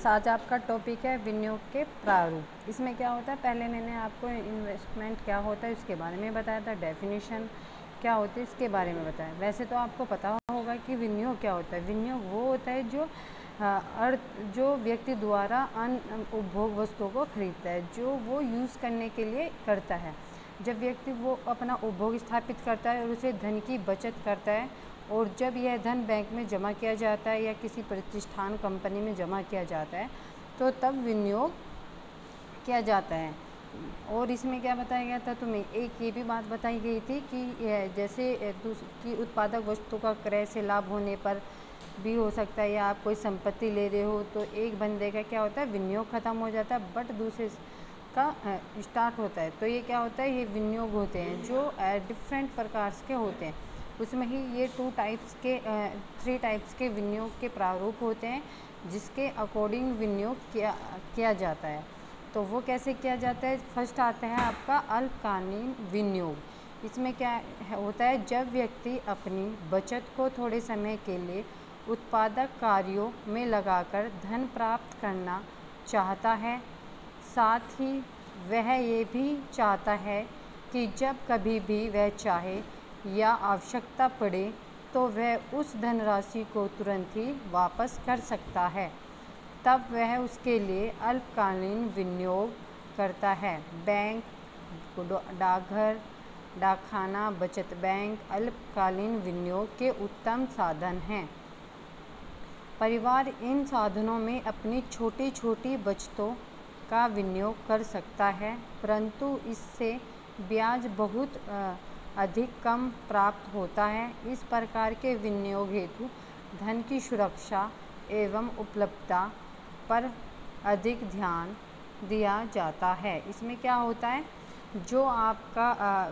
आज आपका टॉपिक है विनियोग के प्रारूप। इसमें क्या होता है, पहले मैंने आपको इन्वेस्टमेंट क्या होता है इसके बारे में बताया था, डेफिनेशन क्या होती है इसके बारे में बताया। वैसे तो आपको पता होगा कि विनियोग क्या होता है। विनियोग वो होता है जो व्यक्ति द्वारा अन्य उपभोग वस्तुओं को खरीदता है, जो वो यूज़ करने के लिए करता है। जब व्यक्ति वो अपना उपभोग स्थापित करता है और उसे धन की बचत करता है, और जब यह धन बैंक में जमा किया जाता है या किसी प्रतिष्ठान कंपनी में जमा किया जाता है, तो तब विनियोग किया जाता है। और इसमें क्या बताया गया था, तुम्हें एक ये भी बात बताई गई थी कि जैसे कि उत्पादक वस्तु का क्रय से लाभ होने पर भी हो सकता है, या आप कोई संपत्ति ले रहे हो तो एक बंदे का क्या होता है, विनियोग ख़त्म हो जाता है, बट दूसरे का स्टार्ट होता है। तो ये क्या होता है, ये विनियोग होते हैं जो डिफरेंट प्रकार के होते हैं। उसमें ही ये 3 टाइप्स के विनियोग के प्रारूप होते हैं, जिसके अकॉर्डिंग विनियोग किया जाता है। तो वो कैसे किया जाता है, फर्स्ट आता है आपका अल्पकालीन विनियोग। इसमें क्या होता है, जब व्यक्ति अपनी बचत को थोड़े समय के लिए उत्पादक कार्यों में लगाकर धन प्राप्त करना चाहता है, साथ ही वह ये भी चाहता है कि जब कभी भी वह चाहे या आवश्यकता पड़े तो वह उस धनराशि को तुरंत ही वापस कर सकता है, तब वह उसके लिए अल्पकालीन विनियोग करता है। बैंक, डाकघर, डाकखाना, बचत बैंक अल्पकालीन विनियोग के उत्तम साधन हैं। परिवार इन साधनों में अपनी छोटी छोटी बचतों का विनियोग कर सकता है, परंतु इससे ब्याज बहुत अधिक कम प्राप्त होता है। इस प्रकार के विनियोग हेतु धन की सुरक्षा एवं उपलब्धता पर अधिक ध्यान दिया जाता है। इसमें क्या होता है, जो आपका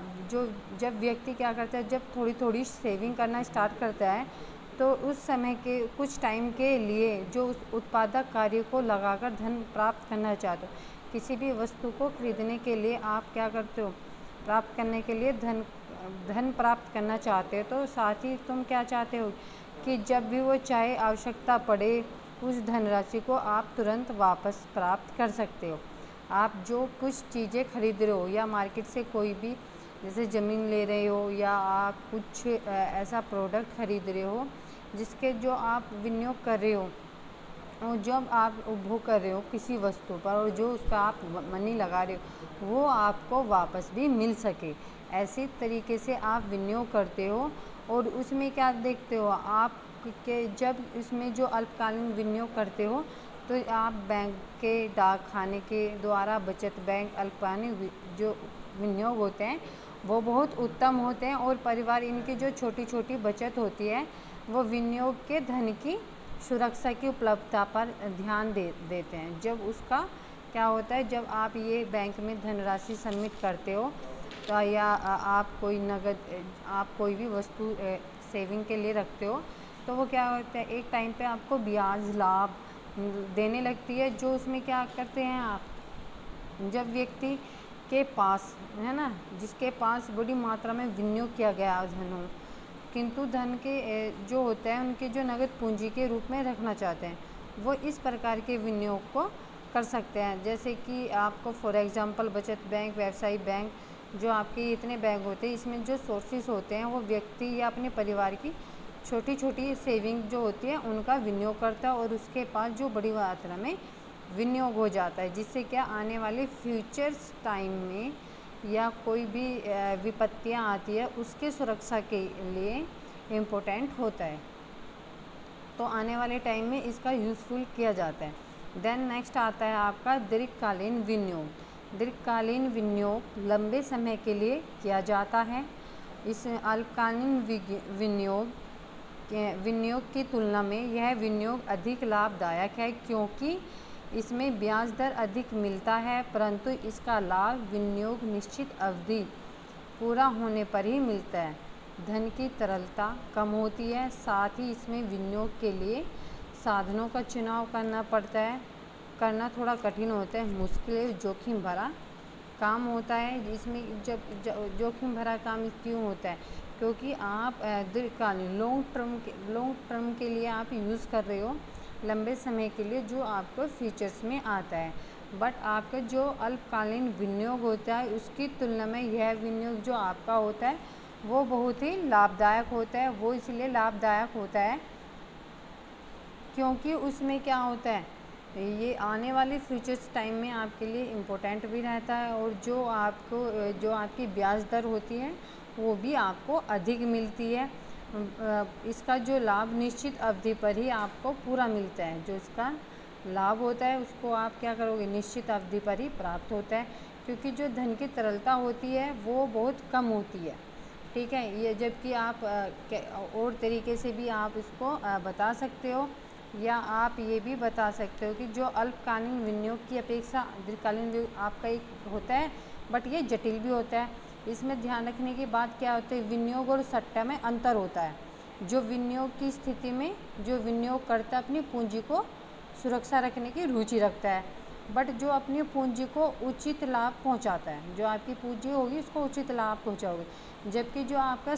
जब व्यक्ति क्या करता है, जब थोड़ी थोड़ी सेविंग करना स्टार्ट करता है, तो उस समय के कुछ टाइम के लिए जो उस उत्पादक कार्य को लगाकर धन प्राप्त करना चाहते हो, किसी भी वस्तु को खरीदने के लिए आप क्या करते हो, प्राप्त करने के लिए धन प्राप्त करना चाहते हो, तो साथ ही तुम क्या चाहते हो कि जब भी वो चाहे आवश्यकता पड़े उस धनराशि को आप तुरंत वापस प्राप्त कर सकते हो। आप जो कुछ चीज़ें खरीद रहे हो या मार्केट से कोई भी जैसे ज़मीन ले रहे हो, या आप कुछ ऐसा प्रोडक्ट खरीद रहे हो जिसके जो आप विनियोग कर रहे हो, और जब आप उपभोग कर रहे हो किसी वस्तु पर और जो उसका आप मनी लगा रहे हो वो आपको वापस भी मिल सके, ऐसी तरीके से आप विनियोग करते हो। और उसमें क्या देखते हो आप कि जब इसमें जो अल्पकालीन विनियोग करते हो तो आप बैंक के, डाकखाने के द्वारा बचत बैंक अल्पकालीन जो विनियोग होते हैं वो बहुत उत्तम होते हैं, और परिवार इनकी जो छोटी छोटी बचत होती है वो विनियोग के धन की सुरक्षा की उपलब्धता पर ध्यान देते हैं। जब उसका क्या होता है, जब आप ये बैंक में धनराशि सबमिट करते हो तो या आप कोई नगद, आप कोई भी वस्तु सेविंग के लिए रखते हो, तो वो क्या होता है, एक टाइम पे आपको ब्याज लाभ देने लगती है। जो उसमें क्या करते हैं आप, जब व्यक्ति के पास है ना, जिसके पास बड़ी मात्रा में विनियोग किया गया धन हो, किंतु धन के जो होता है उनके जो नगद पूंजी के रूप में रखना चाहते हैं, वो इस प्रकार के विनियोग को कर सकते हैं। जैसे कि आपको फॉर एग्जांपल बचत बैंक, व्यवसायिक बैंक, जो आपके इतने बैंक होते हैं, इसमें जो सोर्सेस होते हैं वो व्यक्ति या अपने परिवार की छोटी छोटी सेविंग जो होती है उनका विनियोग करता है, और उसके पास जो बड़ी मात्रा में विनियोग हो जाता है, जिससे क्या आने वाले फ्यूचर्स टाइम में या कोई भी विपत्तियां आती है उसके सुरक्षा के लिए इम्पोर्टेंट होता है। तो आने वाले टाइम में इसका यूज़फुल किया जाता है। देन नेक्स्ट आता है आपका दीर्घकालीन विनियोग। दीर्घकालीन विनियोग लंबे समय के लिए किया जाता है। इस अल्पकालीन विनियोग की तुलना में यह विनियोग अधिक लाभदायक है, क्योंकि इसमें ब्याज दर अधिक मिलता है, परंतु इसका लाभ विनियोग निश्चित अवधि पूरा होने पर ही मिलता है। धन की तरलता कम होती है, साथ ही इसमें विनियोग के लिए साधनों का चुनाव करना थोड़ा कठिन होता है, मुश्किल, जोखिम भरा काम होता है। इसमें जब जोखिम भरा काम क्यों होता है, क्योंकि आप दीर्घकालीन लॉन्ग टर्म के लिए आप यूज़ कर रहे हो, लंबे समय के लिए जो आपको फीचर्स में आता है। बट आपका जो अल्पकालीन विनियोग होता है उसकी तुलना में यह विनियोग जो आपका होता है वो बहुत ही लाभदायक होता है। वो इसलिए लाभदायक होता है क्योंकि उसमें क्या होता है, ये आने वाले फ्यूचर्स टाइम में आपके लिए इम्पोर्टेंट भी रहता है, और जो आपकी ब्याज दर होती है वो भी आपको अधिक मिलती है। इसका जो लाभ निश्चित अवधि पर ही आपको पूरा मिलता है। जो इसका लाभ होता है उसको आप क्या करोगे, निश्चित अवधि पर ही प्राप्त होता है, क्योंकि जो धन की तरलता होती है वो बहुत कम होती है। ठीक है, ये जबकि आप और तरीके से भी आप इसको बता सकते हो, या आप ये भी बता सकते हो कि जो अल्पकालीन विनियोग की अपेक्षा दीर्घकालीन विनियोग आपका एक होता है, बट ये जटिल भी होता है। इसमें ध्यान रखने की बात क्या होती है, विनियोग और सट्टा में अंतर होता है। जो विनियोग की स्थिति में जो विनियोगकर्ता अपनी पूंजी को सुरक्षा रखने की रुचि रखता है, बट जो अपनी पूंजी को उचित लाभ पहुंचाता है, जो आपकी पूंजी होगी उसको उचित लाभ पहुंचाओगे। जबकि जो आपका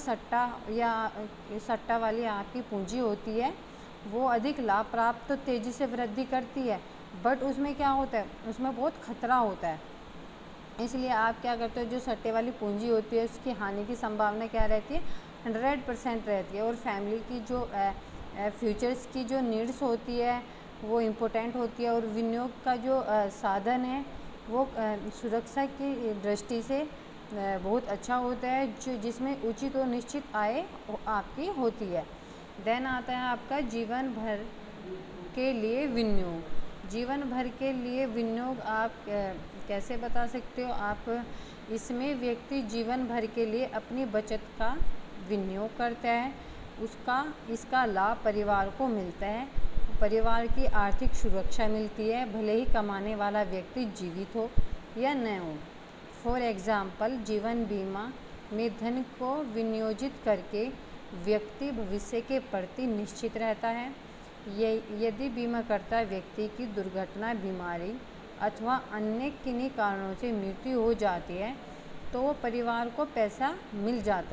सट्टा वाली आपकी पूंजी होती है वो अधिक लाभ प्राप्त तो तेज़ी से वृद्धि करती है, बट उसमें क्या होता है, उसमें बहुत खतरा होता है। इसलिए आप क्या करते हो, जो सट्टे वाली पूंजी होती है उसकी हानि की संभावना क्या रहती है, 100% रहती है। और फैमिली की जो फ्यूचर्स की जो नीड्स होती है वो इम्पोर्टेंट होती है, और विनियोग का जो साधन है वो सुरक्षा की दृष्टि से बहुत अच्छा होता है, जिसमें उचित और निश्चित आय आपकी होती है। देन आता है आपका जीवन भर के लिए विनियोग। जीवन भर के लिए विनियोग आप कैसे बता सकते हो, आप इसमें व्यक्ति जीवन भर के लिए अपनी बचत का विनियोग करता है, इसका लाभ परिवार को मिलता है, परिवार की आर्थिक सुरक्षा मिलती है, भले ही कमाने वाला व्यक्ति जीवित हो या न हो। फॉर एग्ज़ाम्पल, जीवन बीमा में धन को विनियोजित करके व्यक्ति भविष्य के प्रति निश्चित रहता है। यदि बीमाकर्ता व्यक्ति की दुर्घटना, बीमारी अथवा अन्य किन्हीं कारणों से मृत्यु हो जाती है तो वो परिवार को पैसा मिल जाता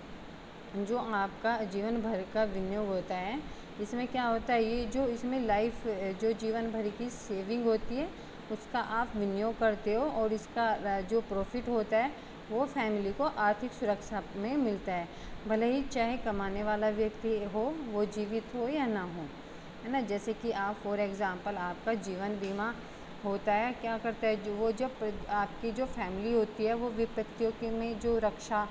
है। जो आपका जीवन भर का विनियोग होता है इसमें क्या होता है, ये जो इसमें जो जीवन भर की सेविंग होती है उसका आप विनियोग करते हो, और इसका जो प्रॉफिट होता है वो फैमिली को आर्थिक सुरक्षा में मिलता है, भले ही चाहे कमाने वाला व्यक्ति हो, वो जीवित हो या ना हो, है ना। जैसे कि आप फॉर एग्ज़ाम्पल आपका जीवन बीमा होता है, क्या करता है, जो वो जब आपकी जो फैमिली होती है वो विपत्तियों की में जो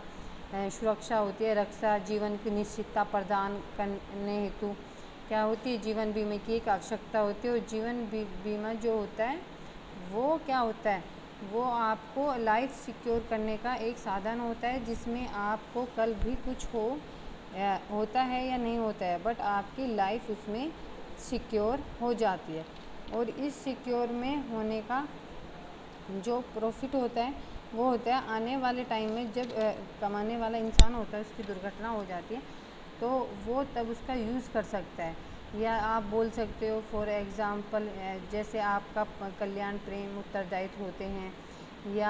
सुरक्षा होती है, रक्षा जीवन की निश्चितता प्रदान करने हेतु क्या होती है, जीवन बीमे की एक आवश्यकता होती है। और जीवन बीमा जो होता है वो क्या होता है, वो आपको लाइफ सिक्योर करने का एक साधन होता है, जिसमें आपको कल भी कुछ होता है या नहीं होता है, बट आपकी लाइफ उसमें सिक्योर हो जाती है। और इस सिक्योर में होने का जो प्रॉफिट होता है वो होता है आने वाले टाइम में, जब कमाने वाला इंसान होता है उसकी दुर्घटना हो जाती है तो वो तब उसका यूज़ कर सकता है। या आप बोल सकते हो फॉर एग्ज़ाम्पल, जैसे आपका कल्याण, प्रेम, उत्तरदायित्व होते हैं, या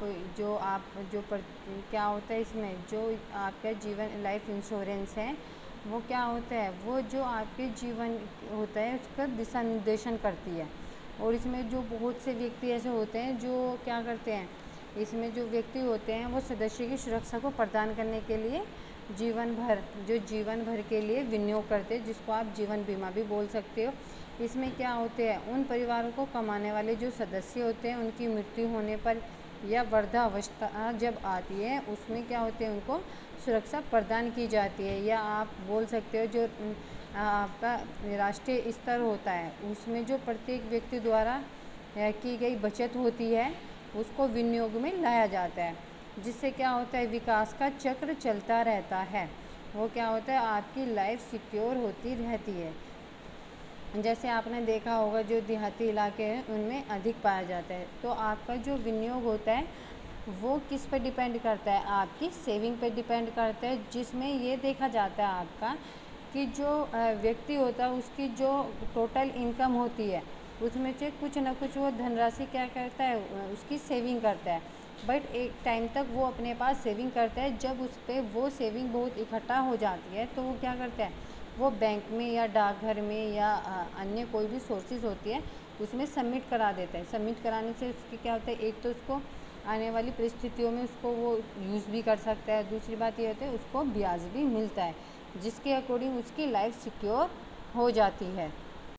क्या होता है इसमें, जो आपका जीवन लाइफ इंश्योरेंस है वो क्या होता है, वो जो आपके जीवन होता है उसका दिशा निर्देशन करती है। और इसमें जो बहुत से व्यक्ति ऐसे होते हैं जो क्या करते हैं, इसमें जो व्यक्ति होते हैं वो सदस्य की सुरक्षा को प्रदान करने के लिए जीवन भर के लिए विनियोग करते हैं, जिसको आप जीवन बीमा भी बोल सकते हो। इसमें क्या होते हैं, उन परिवारों को कमाने वाले जो सदस्य होते हैं उनकी मृत्यु होने पर या वृद्धावस्था जब आती है उसमें क्या होते हैं, उनको सुरक्षा प्रदान की जाती है। या आप बोल सकते हो जो आपका राष्ट्रीय स्तर होता है उसमें जो प्रत्येक व्यक्ति द्वारा की गई बचत होती है उसको विनियोग में लाया जाता है, जिससे क्या होता है, विकास का चक्र चलता रहता है। वो क्या होता है, आपकी लाइफ सिक्योर होती रहती है। जैसे आपने देखा होगा जो देहाती इलाके हैं उनमें अधिक पाया जाता है। तो आपका जो विनियोग होता है वो किस पर डिपेंड करता है, आपकी सेविंग पर डिपेंड करता है, जिसमें ये देखा जाता है आपका कि जो व्यक्ति होता है उसकी जो टोटल इनकम होती है उसमें से कुछ ना कुछ वो धनराशि क्या करता है, उसकी सेविंग करता है। बट एक टाइम तक वो अपने पास सेविंग करता है, जब उस पर वो सेविंग बहुत इकट्ठा हो जाती है तो वो क्या करता है, वो बैंक में या डाकघर में या अन्य कोई भी सोर्सेज होती है उसमें सबमिट करा देता है। सबमिट कराने से उसकी क्या होता है, एक तो उसको आने वाली परिस्थितियों में उसको वो यूज़ भी कर सकता है, दूसरी बात ये होती है उसको ब्याज भी मिलता है, जिसके अकॉर्डिंग उसकी लाइफ सिक्योर हो जाती है।